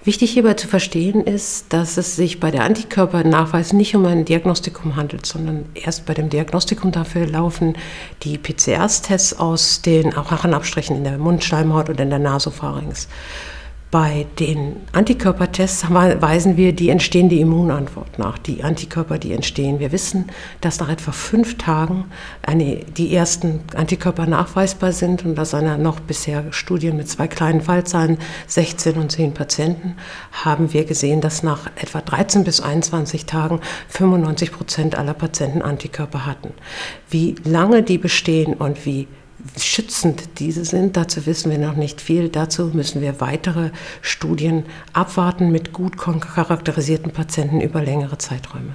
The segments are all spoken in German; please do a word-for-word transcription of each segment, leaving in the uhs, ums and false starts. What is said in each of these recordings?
Wichtig hierbei zu verstehen ist, dass es sich bei der Antikörpernachweis nicht um ein Diagnostikum handelt, sondern erst bei dem Diagnostikum dafür laufen die P C R-Tests aus den Rachenabstrichen in der Mundschleimhaut und in der Nasopharynx. Bei den Antikörpertests weisen wir die entstehende Immunantwort nach, die Antikörper, die entstehen. Wir wissen, dass nach etwa fünf Tagen eine, die ersten Antikörper nachweisbar sind und aus einer noch bisher Studien mit zwei kleinen Fallzahlen, sechzehn und zehn Patienten, haben wir gesehen, dass nach etwa dreizehn bis einundzwanzig Tagen fünfundneunzig Prozent aller Patienten Antikörper hatten. Wie lange die bestehen und wie schützend diese sind, dazu wissen wir noch nicht viel. Dazu müssen wir weitere Studien abwarten mit gut charakterisierten Patienten über längere Zeiträume.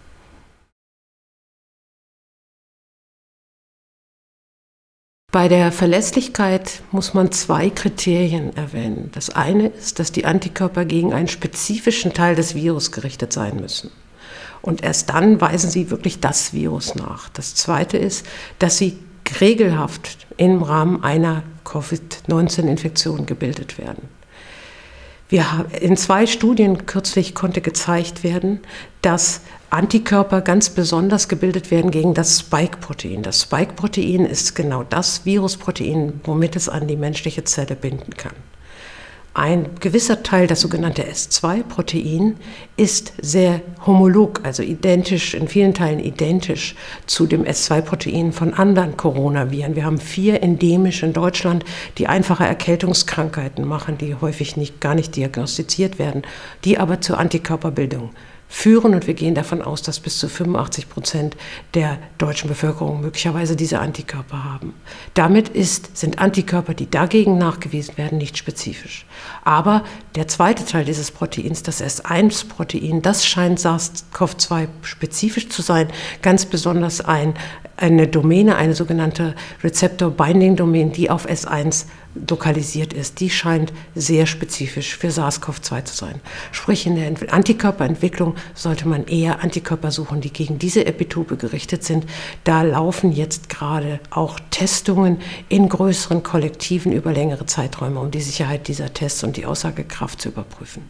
Bei der Verlässlichkeit muss man zwei Kriterien erwähnen. Das eine ist, dass die Antikörper gegen einen spezifischen Teil des Virus gerichtet sein müssen. Und erst dann weisen sie wirklich das Virus nach. Das zweite ist, dass sie regelhaft im Rahmen einer Covid neunzehn Infektion gebildet werden. Wir haben, in zwei Studien kürzlich konnte gezeigt werden, dass Antikörper ganz besonders gebildet werden gegen das Spike-Protein. Das Spike-Protein ist genau das Virusprotein, womit es an die menschliche Zelle binden kann. Ein gewisser Teil, das sogenannte S zwei Protein, ist sehr homolog, also identisch, in vielen Teilen identisch zu dem S zwei Protein von anderen Coronaviren. Wir haben vier endemisch in Deutschland, die einfache Erkältungskrankheiten machen, die häufig nicht, gar nicht diagnostiziert werden, die aber zur Antikörperbildung führen, und wir gehen davon aus, dass bis zu fünfundachtzig Prozent der deutschen Bevölkerung möglicherweise diese Antikörper haben. Damit ist, sind Antikörper, die dagegen nachgewiesen werden, nicht spezifisch. Aber der zweite Teil dieses Proteins, das S eins Protein, das scheint SARS-CoV zwei spezifisch zu sein, ganz besonders ein, eine Domäne, eine sogenannte Receptor-Binding-Domain, die auf S eins lokalisiert ist, die scheint sehr spezifisch für SARS-CoV zwei zu sein. Sprich, in der Antikörperentwicklung sollte man eher Antikörper suchen, die gegen diese Epitope gerichtet sind. Da laufen jetzt gerade auch Testungen in größeren Kollektiven über längere Zeiträume, um die Sicherheit dieser Tests und die Aussagekraft zu überprüfen.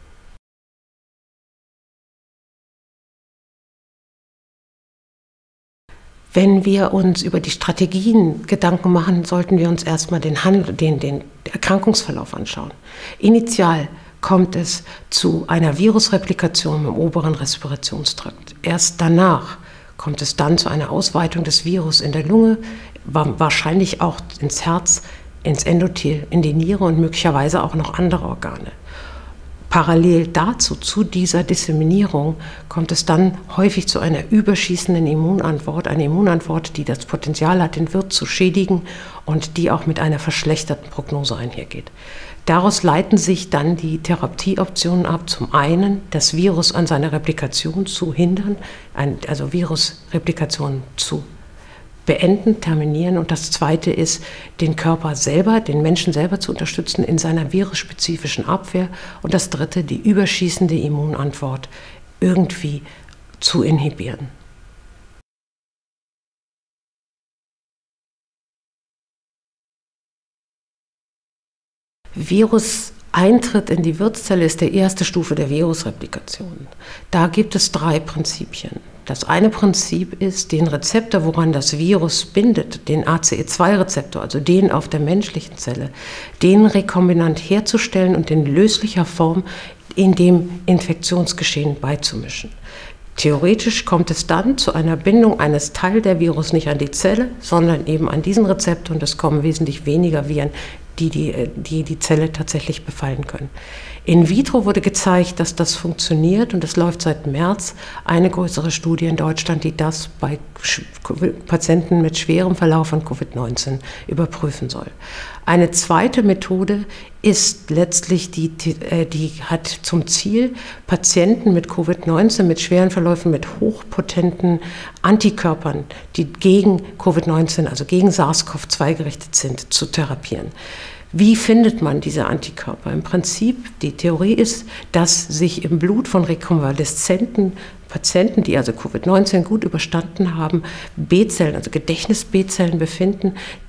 Wenn wir uns über die Strategien Gedanken machen, sollten wir uns erstmal den, Handel, den, den Erkrankungsverlauf anschauen. Initial kommt es zu einer Virusreplikation im oberen Respirationstrakt. Erst danach kommt es dann zu einer Ausweitung des Virus in der Lunge, wahrscheinlich auch ins Herz, ins Endothel, in die Niere und möglicherweise auch noch andere Organe. Parallel dazu, zu dieser Disseminierung, kommt es dann häufig zu einer überschießenden Immunantwort, eine Immunantwort, die das Potenzial hat, den Wirt zu schädigen und die auch mit einer verschlechterten Prognose einhergeht. Daraus leiten sich dann die Therapieoptionen ab. Zum einen, das Virus an seiner Replikation zu hindern, also Virusreplikation zu beenden, terminieren. Und das Zweite ist, den Körper selber, den Menschen selber zu unterstützen in seiner virusspezifischen Abwehr. Und das Dritte, die überschießende Immunantwort irgendwie zu inhibieren. Viruseintritt in die Wirtszelle ist die erste Stufe der Virusreplikation. Da gibt es drei Prinzipien. Das eine Prinzip ist, den Rezeptor, woran das Virus bindet, den A C E zwei Rezeptor, also den auf der menschlichen Zelle, den rekombinant herzustellen und in löslicher Form in dem Infektionsgeschehen beizumischen. Theoretisch kommt es dann zu einer Bindung eines Teils der Virus nicht an die Zelle, sondern eben an diesen Rezeptor, und es kommen wesentlich weniger Viren, die die, die die Zelle tatsächlich befallen können. In vitro wurde gezeigt, dass das funktioniert, und es läuft seit März eine größere Studie in Deutschland, die das bei Patienten mit schwerem Verlauf von Covid neunzehn überprüfen soll. Eine zweite Methode ist letztlich, die, die hat zum Ziel, Patienten mit Covid neunzehn, mit schweren Verläufen, mit hochpotenten Antikörpern, die gegen Covid neunzehn, also gegen SARS-CoV zwei gerichtet sind, zu therapieren. Wie findet man diese Antikörper? Im Prinzip, die Theorie ist, dass sich im Blut von rekonvaleszenten Patienten, die also Covid neunzehn gut überstanden haben, B-Zellen, also Gedächtnis-B-Zellen befinden,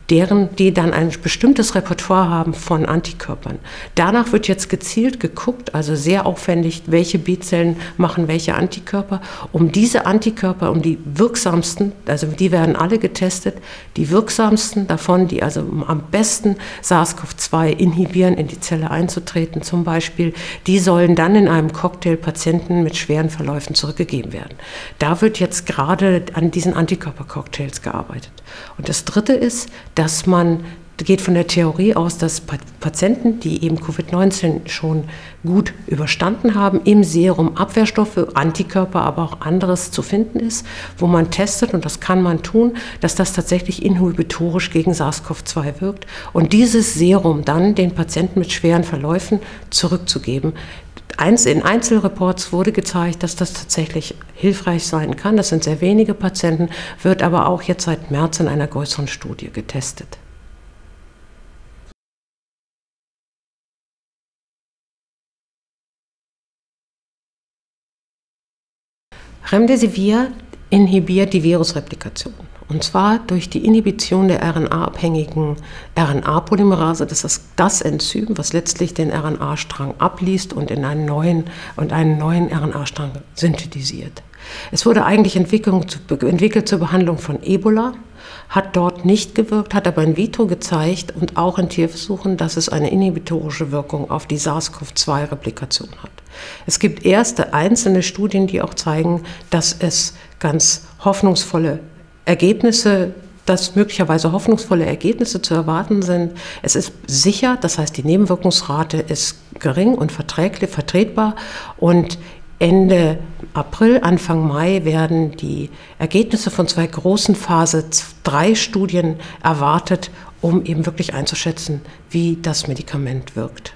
deren, die dann ein bestimmtes Repertoire haben von Antikörpern. Danach wird jetzt gezielt geguckt, also sehr aufwendig, welche B-Zellen machen welche Antikörper, um diese Antikörper, um die wirksamsten, also die werden alle getestet, die wirksamsten davon, die also am besten SARS CoV zwei inhibieren, in die Zelle einzutreten zum Beispiel, die sollen dann in einem Cocktail Patienten mit schweren Verläufen zurückgegeben werden. Da wird jetzt gerade an diesen Antikörpercocktails gearbeitet. Und das Dritte ist, dass man geht von der Theorie aus, dass Patienten, die eben Covid neunzehn schon gut überstanden haben, im Serum Abwehrstoffe, Antikörper, aber auch anderes zu finden ist, wo man testet, und das kann man tun, dass das tatsächlich inhibitorisch gegen SARS CoV zwei wirkt und dieses Serum dann den Patienten mit schweren Verläufen zurückzugeben. In Einzelreports wurde gezeigt, dass das tatsächlich hilfreich sein kann. Das sind sehr wenige Patienten, wird aber auch jetzt seit März in einer größeren Studie getestet. Remdesivir inhibiert die Virusreplikation. Und zwar durch die Inhibition der R N A-abhängigen R N A-Polymerase. Das ist das Enzym, was letztlich den R N A-Strang abliest und in einen neuen, und einen neuen R N A-Strang synthetisiert. Es wurde eigentlich entwickelt zur Behandlung von Ebola, hat dort nicht gewirkt, hat aber in vitro gezeigt und auch in Tierversuchen, dass es eine inhibitorische Wirkung auf die SARS CoV zwei Replikation hat. Es gibt erste einzelne Studien, die auch zeigen, dass es ganz hoffnungsvolle Ergebnisse, dass möglicherweise hoffnungsvolle Ergebnisse zu erwarten sind. Es ist sicher, das heißt, die Nebenwirkungsrate ist gering und verträglich, vertretbar, und Ende April, Anfang Mai werden die Ergebnisse von zwei großen Phase drei Studien erwartet, um eben wirklich einzuschätzen, wie das Medikament wirkt.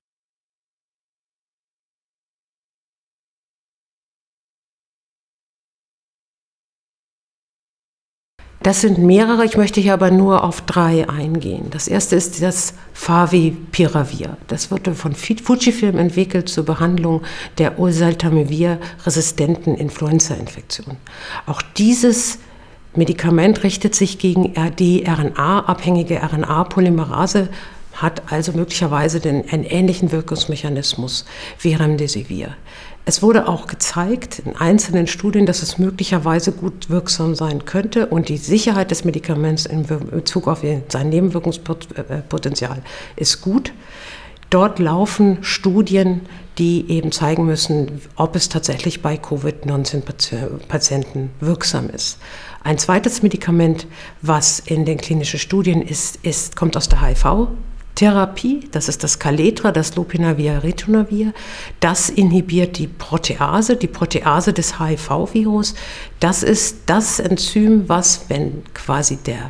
Das sind mehrere, ich möchte hier aber nur auf drei eingehen. Das erste ist das Favipiravir. Das wurde von Fujifilm entwickelt zur Behandlung der Oseltamivir-resistenten Influenza-Infektion. Auch dieses Medikament richtet sich gegen die R N A-abhängige R N A-Polymerase, hat also möglicherweise den, einen ähnlichen Wirkungsmechanismus wie Remdesivir. Es wurde auch gezeigt in einzelnen Studien, dass es möglicherweise gut wirksam sein könnte, und die Sicherheit des Medikaments in Bezug auf sein Nebenwirkungspotenzial ist gut. Dort laufen Studien, die eben zeigen müssen, ob es tatsächlich bei Covid neunzehn Patienten wirksam ist. Ein zweites Medikament, was in den klinischen Studien ist, ist kommt aus der H I V-Therapie. Das ist das Kaletra, das Lopinavir-Ritonavir. Das inhibiert die Protease, die Protease des H I V-Virus. Das ist das Enzym, was, wenn quasi der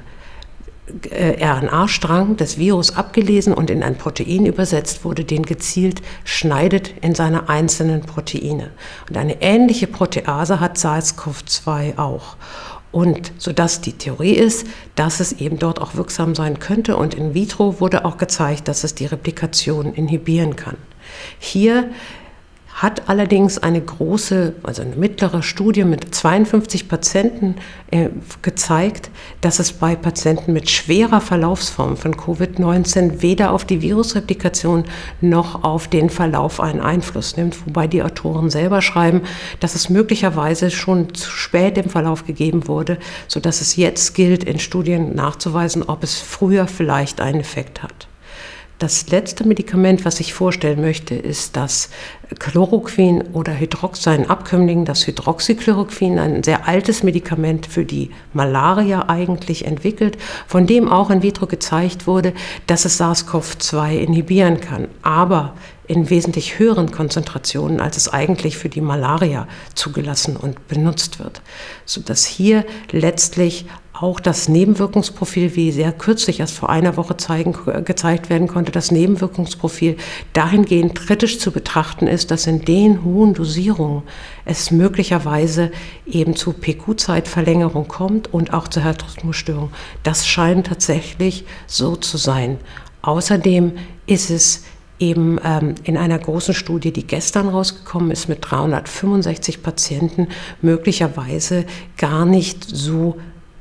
R N A-Strang des Virus abgelesen und in ein Protein übersetzt wurde, den gezielt schneidet in seine einzelnen Proteine. Und eine ähnliche Protease hat SARS CoV zwei auch. Und sodass die Theorie ist, dass es eben dort auch wirksam sein könnte. Und in vitro wurde auch gezeigt, dass es die Replikation inhibieren kann. Hier hat allerdings eine große, also eine mittlere Studie mit zweiundfünfzig Patienten äh, gezeigt, dass es bei Patienten mit schwerer Verlaufsform von Covid neunzehn weder auf die Virusreplikation noch auf den Verlauf einen Einfluss nimmt, wobei die Autoren selber schreiben, dass es möglicherweise schon zu spät im Verlauf gegeben wurde, sodass es jetzt gilt, in Studien nachzuweisen, ob es früher vielleicht einen Effekt hat. Das letzte Medikament, was ich vorstellen möchte, ist das Chloroquin oder Hydrox, sein Abkömmling, das Hydroxychloroquin, ein sehr altes Medikament für die Malaria eigentlich entwickelt, von dem auch in vitro gezeigt wurde, dass es SARS CoV zwei inhibieren kann, aber in wesentlich höheren Konzentrationen, als es eigentlich für die Malaria zugelassen und benutzt wird, sodass hier letztlich auch das Nebenwirkungsprofil, wie sehr kürzlich erst vor einer Woche zeigen, gezeigt werden konnte, das Nebenwirkungsprofil dahingehend kritisch zu betrachten ist, dass in den hohen Dosierungen es möglicherweise eben zu P Q-Zeitverlängerung kommt und auch zur Herzrhythmusstörung. Das scheint tatsächlich so zu sein. Außerdem ist es eben ähm, in einer großen Studie, die gestern rausgekommen ist, mit dreihundertfünfundsechzig Patienten möglicherweise gar nicht so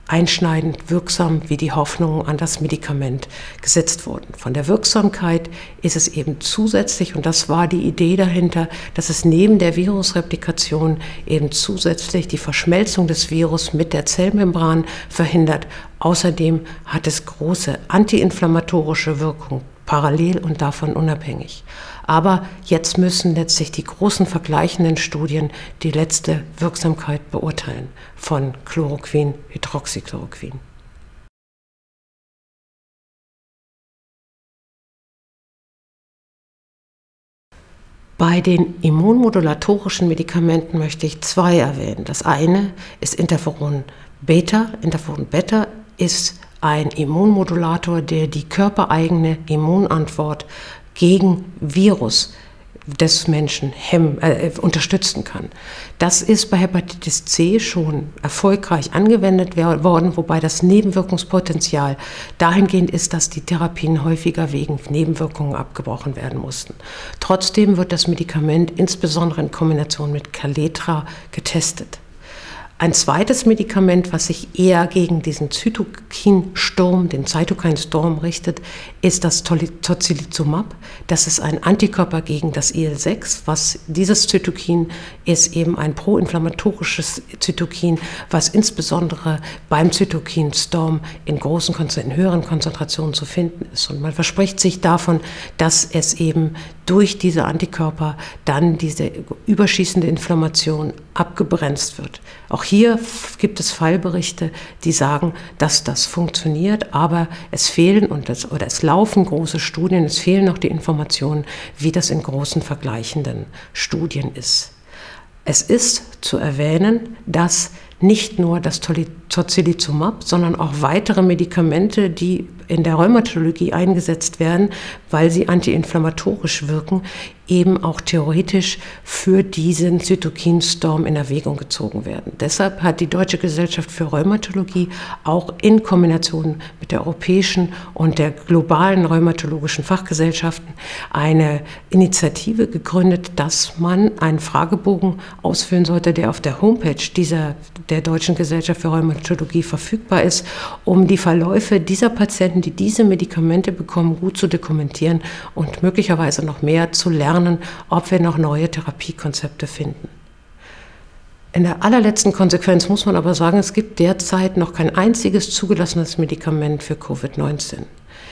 einschneidend wirksam, wie die Hoffnungen an das Medikament gesetzt wurden. Von der Wirksamkeit ist es eben zusätzlich, und das war die Idee dahinter, dass es neben der Virusreplikation eben zusätzlich die Verschmelzung des Virus mit der Zellmembran verhindert. Außerdem hat es große antiinflammatorische Wirkung, parallel und davon unabhängig. Aber jetzt müssen letztlich die großen vergleichenden Studien die letzte Wirksamkeit beurteilen von Chloroquin, Hydroxychloroquin. Bei den immunmodulatorischen Medikamenten möchte ich zwei erwähnen. Das eine ist Interferon Beta. Interferon Beta ist ein Immunmodulator, der die körpereigene Immunantwort gegen Virus des Menschen hemmen, äh, unterstützen kann. Das ist bei Hepatitis C schon erfolgreich angewendet worden, wobei das Nebenwirkungspotenzial dahingehend ist, dass die Therapien häufiger wegen Nebenwirkungen abgebrochen werden mussten. Trotzdem wird das Medikament insbesondere in Kombination mit Kaletra getestet. Ein zweites Medikament, was sich eher gegen diesen Zytokinsturm, den Cytokine-Storm richtet, ist das Tocilizumab. Das ist ein Antikörper gegen das I L sechs. Was dieses Zytokin ist eben ein proinflammatorisches Zytokin, was insbesondere beim Zytokinstorm in großen, in höheren Konzentrationen zu finden ist. Und man verspricht sich davon, dass es eben durch diese Antikörper dann diese überschießende Inflammation abgebremst wird. Auch hier gibt es Fallberichte, die sagen, dass das funktioniert, aber es fehlen und das, oder es laufen große Studien, es fehlen noch die Informationen, wie das in großen vergleichenden Studien ist. Es ist zu erwähnen, dass nicht nur das Tocilizumab, sondern auch weitere Medikamente, die in der Rheumatologie eingesetzt werden, weil sie antiinflammatorisch wirken, eben auch theoretisch für diesen Zytokinstorm in Erwägung gezogen werden. Deshalb hat die Deutsche Gesellschaft für Rheumatologie auch in Kombination mit der europäischen und der globalen rheumatologischen Fachgesellschaften eine Initiative gegründet, dass man einen Fragebogen ausfüllen sollte, der auf der Homepage dieser, der Deutschen Gesellschaft für Rheumatologie verfügbar ist, um die Verläufe dieser Patienten, die diese Medikamente bekommen, gut zu dokumentieren und möglicherweise noch mehr zu lernen, ob wir noch neue Therapiekonzepte finden. In der allerletzten Konsequenz muss man aber sagen, es gibt derzeit noch kein einziges zugelassenes Medikament für Covid neunzehn.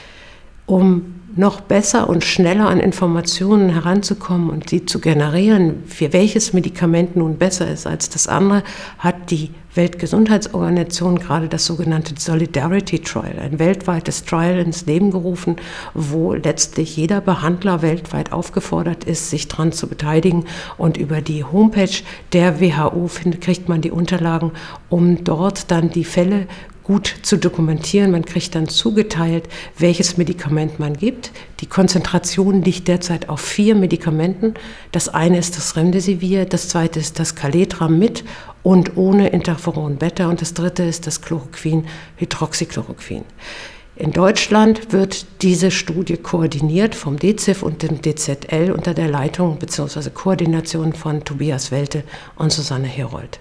Um noch besser und schneller an Informationen heranzukommen und sie zu generieren, für welches Medikament nun besser ist als das andere, hat die Weltgesundheitsorganisation gerade das sogenannte Solidarity Trial, ein weltweites Trial ins Leben gerufen, wo letztlich jeder Behandler weltweit aufgefordert ist, sich daran zu beteiligen. Und über die Homepage der W H O findet, kriegt man die Unterlagen, um dort dann die Fälle gut zu dokumentieren. Man kriegt dann zugeteilt, welches Medikament man gibt. Die Konzentration liegt derzeit auf vier Medikamenten. Das eine ist das Remdesivir, das zweite ist das Kaletra mit und ohne Interferon Beta und das dritte ist das Chloroquin, Hydroxychloroquin. In Deutschland wird diese Studie koordiniert vom D Z I F und dem D Z L unter der Leitung bzw. Koordination von Tobias Welte und Susanne Herold.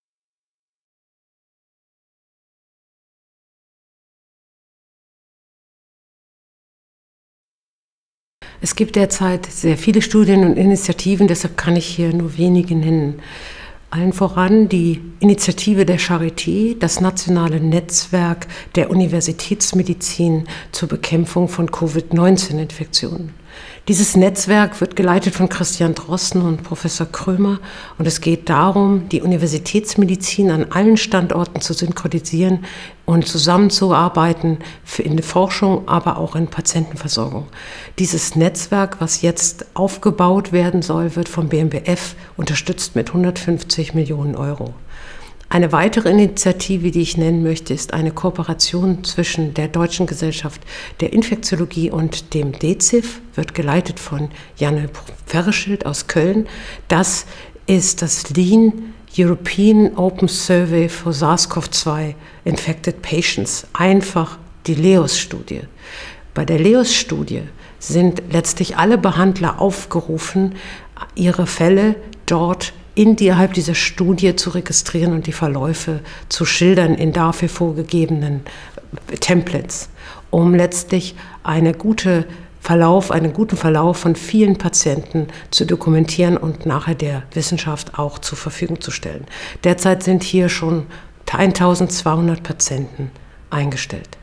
Es gibt derzeit sehr viele Studien und Initiativen, deshalb kann ich hier nur wenige nennen. Allen voran die Initiative der Charité, das nationale Netzwerk der Universitätsmedizin zur Bekämpfung von Covid neunzehn Infektionen. Dieses Netzwerk wird geleitet von Christian Drosten und Professor Krömer und es geht darum, die Universitätsmedizin an allen Standorten zu synchronisieren und zusammenzuarbeiten für in der Forschung, aber auch in Patientenversorgung. Dieses Netzwerk, was jetzt aufgebaut werden soll, wird vom B M B F unterstützt mit hundertfünfzig Millionen Euro. Eine weitere Initiative, die ich nennen möchte, ist eine Kooperation zwischen der Deutschen Gesellschaft der Infektiologie und dem D Z I F, wird geleitet von Janne Ferreschild aus Köln. Das ist das Lean European Open Survey for SARS-CoV zwei Infected Patients, einfach die LEOS-Studie. Bei der LEOS-Studie sind letztlich alle Behandler aufgerufen, ihre Fälle dort innerhalb dieser Studie zu registrieren und die Verläufe zu schildern in dafür vorgegebenen Templates, um letztlich eine gute Verlauf, einen guten Verlauf von vielen Patienten zu dokumentieren und nachher der Wissenschaft auch zur Verfügung zu stellen. Derzeit sind hier schon eintausendzweihundert Patienten eingestellt.